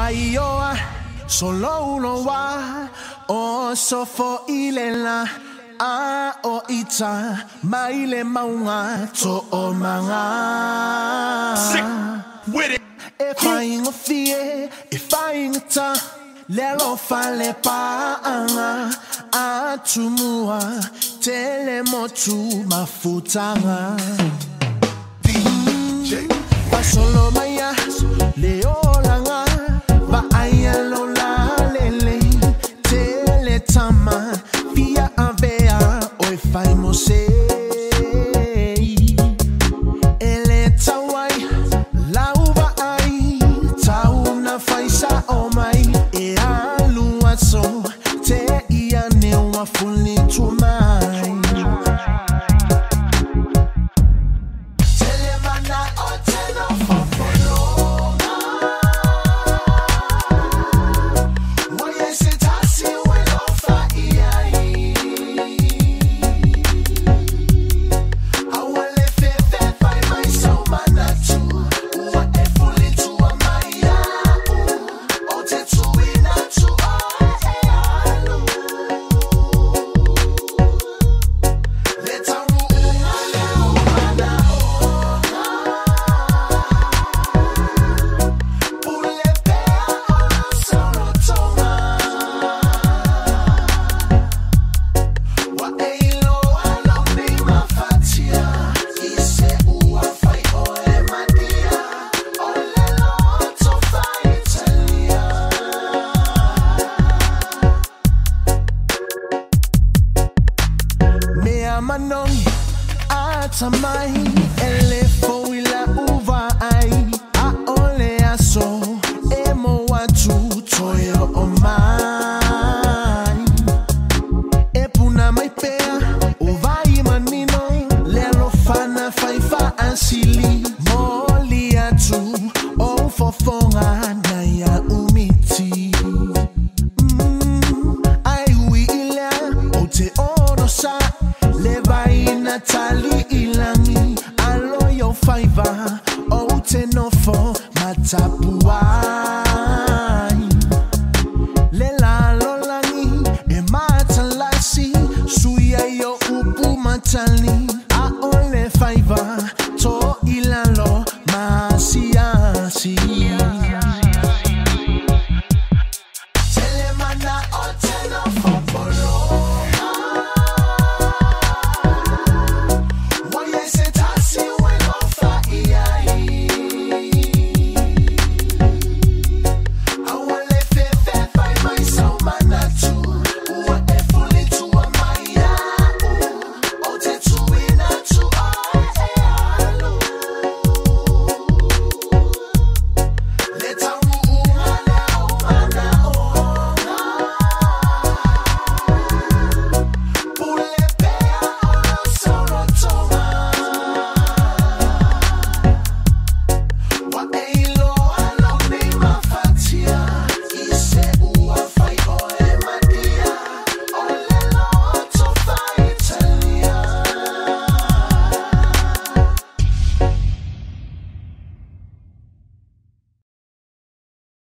Maioa, solo uno wa, o sofo ilela, a o ita, maile maunga, to o manga. Sick with it. If I ain't a fear, if I ain't a ta, lelo fale pa anga, a tumua, telemotu mafutanga. DJ. Solo maya, leo langa, ba ayalo la lele, teletama, via avea, oi fai mose. Ele tawai, lauva ai, tauna faisa o mai, e aluaso, te ia neua fuli tu mai. Manong atamai